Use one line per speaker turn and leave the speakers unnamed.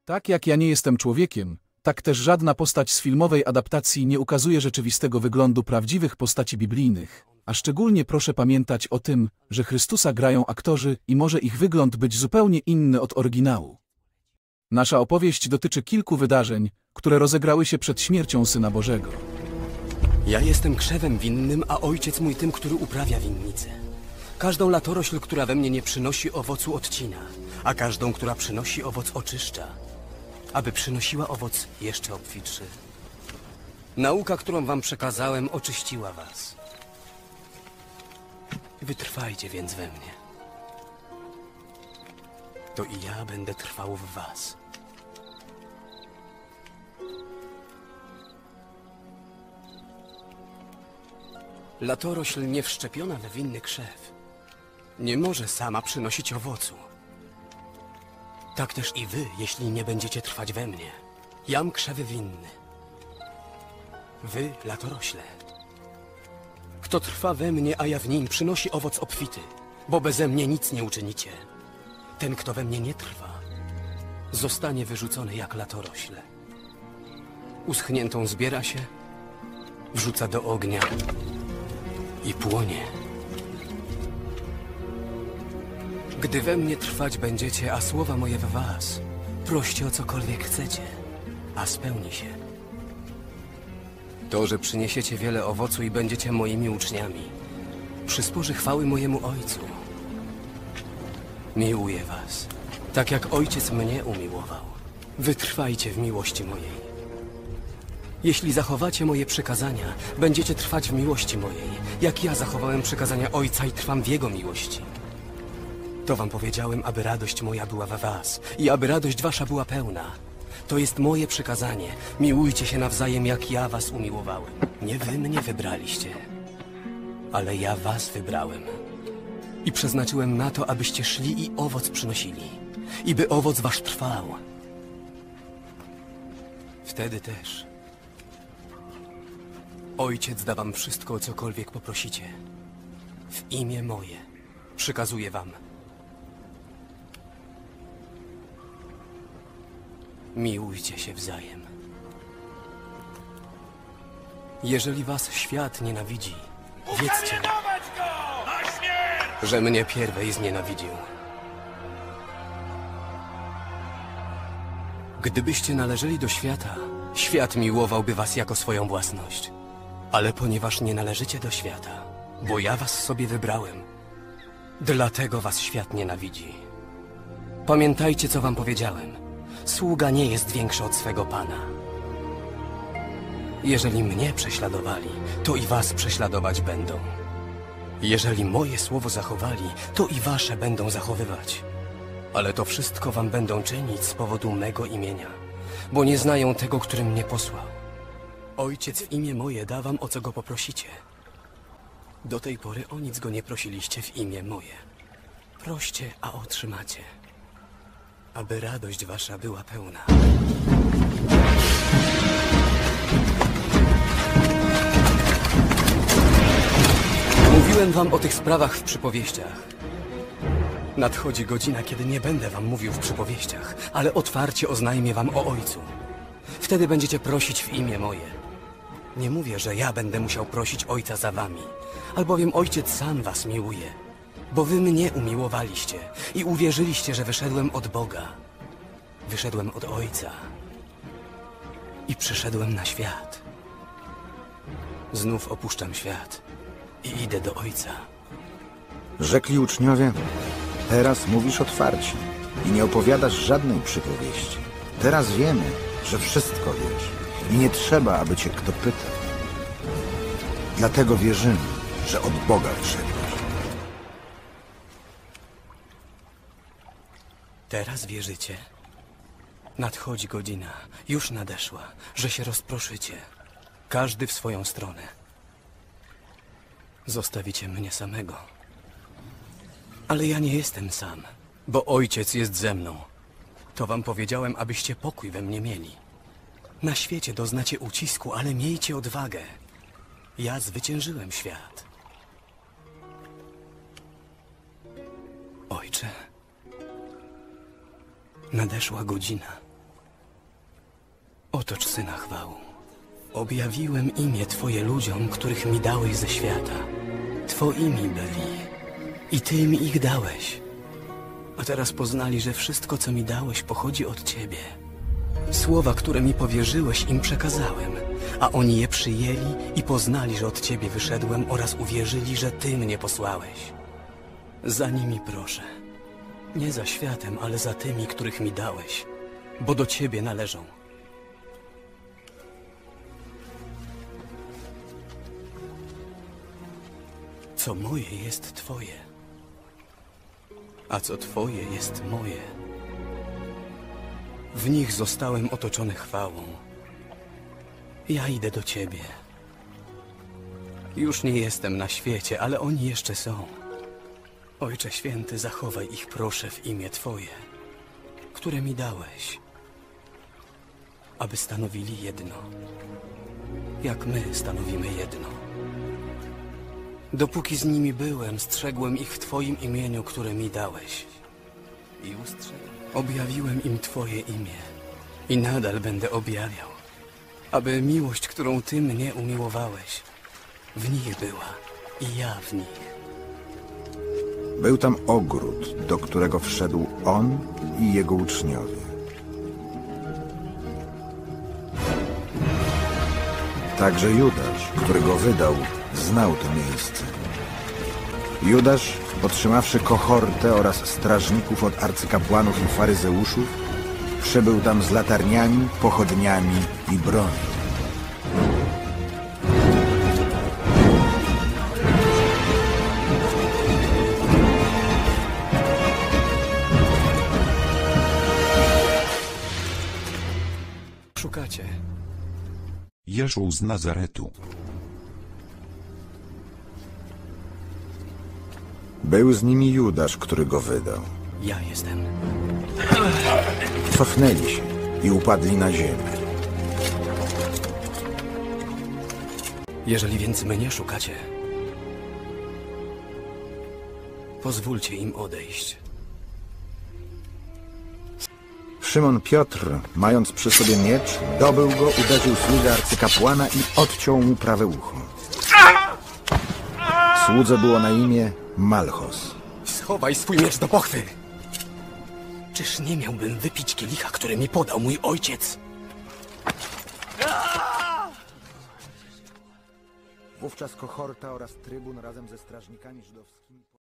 Tak jak ja nie jestem człowiekiem, tak też żadna postać z filmowej adaptacji nie ukazuje rzeczywistego wyglądu prawdziwych postaci biblijnych. A szczególnie proszę pamiętać o tym, że Chrystusa grają aktorzy i może ich wygląd być zupełnie inny od oryginału. Nasza opowieść dotyczy kilku wydarzeń, które rozegrały się przed śmiercią Syna Bożego.
Ja jestem krzewem winnym, a ojciec mój tym, który uprawia winnicę. Każdą latorośl, która we mnie nie przynosi owocu, odcina, a każdą, która przynosi owoc, oczyszcza, aby przynosiła owoc jeszcze obfitszy. Nauka, którą wam przekazałem, oczyściła was. Wytrwajcie więc we mnie. To i ja będę trwał w was. Latorośl nie wszczepiona we winny krzew nie może sama przynosić owocu. Tak też i wy, jeśli nie będziecie trwać we mnie. Jam krzewy winny. Wy latorośle. Kto trwa we mnie, a ja w nim, przynosi owoc obfity, bo beze mnie nic nie uczynicie. Ten, kto we mnie nie trwa, zostanie wyrzucony jak latorośle. Uschniętą zbiera się, wrzuca do ognia i płonie. Gdy we mnie trwać będziecie, a słowa moje w was, proście o cokolwiek chcecie, a spełni się. To, że przyniesiecie wiele owocu i będziecie moimi uczniami, przysporzy chwały mojemu Ojcu. Miłuję was, tak jak Ojciec mnie umiłował. Wytrwajcie w miłości mojej. Jeśli zachowacie moje przykazania, będziecie trwać w miłości mojej, jak ja zachowałem przykazania Ojca i trwam w Jego miłości. To wam powiedziałem, aby radość moja była we was i aby radość wasza była pełna. To jest moje przykazanie. Miłujcie się nawzajem, jak ja was umiłowałem. Nie wy mnie wybraliście, ale ja was wybrałem. I przeznaczyłem na to, abyście szli i owoc przynosili. I by owoc wasz trwał. Wtedy też Ojciec da wam wszystko, o cokolwiek poprosicie. W imię moje przykazuję wam. Miłujcie się wzajem. Jeżeli was świat nienawidzi, wiedzcie, że mnie pierwej znienawidził. Gdybyście należeli do świata, świat miłowałby was jako swoją własność. Ale ponieważ nie należycie do świata, bo ja was sobie wybrałem, dlatego was świat nienawidzi. Pamiętajcie, co wam powiedziałem. Sługa nie jest większy od swego Pana. Jeżeli mnie prześladowali, to i was prześladować będą. Jeżeli moje słowo zachowali, to i wasze będą zachowywać. Ale to wszystko wam będą czynić z powodu mego imienia, bo nie znają tego, który mnie posłał. Ojciec w imię moje da wam, o co go poprosicie. Do tej pory o nic go nie prosiliście w imię moje. Proście, a otrzymacie, aby radość wasza była pełna. Mówiłem wam o tych sprawach w przypowieściach. Nadchodzi godzina, kiedy nie będę wam mówił w przypowieściach, ale otwarcie oznajmię wam o Ojcu. Wtedy będziecie prosić w imię moje. Nie mówię, że ja będę musiał prosić Ojca za wami, albowiem Ojciec sam was miłuje, bo wy mnie umiłowaliście i uwierzyliście, że wyszedłem od Boga. Wyszedłem od Ojca i przyszedłem na świat. Znów opuszczam świat i idę do Ojca.
Rzekli uczniowie: teraz mówisz otwarcie i nie opowiadasz żadnej przypowieści. Teraz wiemy, że wszystko wiesz i nie trzeba, aby cię kto pytał. Dlatego wierzymy, że od Boga wyszedłeś.
Teraz wierzycie? Nadchodzi godzina, już nadeszła, że się rozproszycie, każdy w swoją stronę. Zostawicie mnie samego. Ale ja nie jestem sam, bo Ojciec jest ze mną. To wam powiedziałem, abyście pokój we mnie mieli. Na świecie doznacie ucisku, ale miejcie odwagę. Ja zwyciężyłem świat. Ojcze, nadeszła godzina. otocz Syna chwałą. Objawiłem imię Twoje ludziom, których mi dałeś ze świata. Twoimi byli i Ty mi ich dałeś. A teraz poznali, że wszystko, co mi dałeś, pochodzi od Ciebie. Słowa, które mi powierzyłeś, im przekazałem, a oni je przyjęli i poznali, że od Ciebie wyszedłem oraz uwierzyli, że Ty mnie posłałeś. Za nimi proszę. Nie za światem, ale za tymi, których mi dałeś, bo do Ciebie należą. Co moje jest Twoje, a co Twoje jest moje. W nich zostałem otoczony chwałą. Ja idę do Ciebie. Już nie jestem na świecie, ale oni jeszcze są. Ojcze Święty, zachowaj ich proszę w imię Twoje, które mi dałeś, aby stanowili jedno, jak my stanowimy jedno. Dopóki z nimi byłem, strzegłem ich w Twoim imieniu, które mi dałeś. I objawiłem im Twoje imię i nadal będę objawiał, aby miłość, którą Ty mnie umiłowałeś, w nich była i ja w nich.
Był tam ogród, do którego wszedł on i jego uczniowie. Także Judasz, który go wydał, znał to miejsce. Judasz, otrzymawszy kohortę oraz strażników od arcykapłanów i faryzeuszów, przybył tam z latarniami, pochodniami i bronią.
Szukacie.
Jeszu z Nazaretu.
Był z nimi Judasz, który go wydał.
Ja jestem.
Cofnęli się i upadli na ziemię.
Jeżeli więc mnie szukacie, pozwólcie im odejść.
Szymon Piotr, mając przy sobie miecz, dobył go, uderzył sługę arcykapłana i odciął mu prawe ucho. Słudze było na imię Malchos.
Schowaj swój miecz do pochwy! Czyż nie miałbym wypić kielicha, który mi podał mój ojciec?
Wówczas kohorta oraz trybun razem ze strażnikami żydowskimi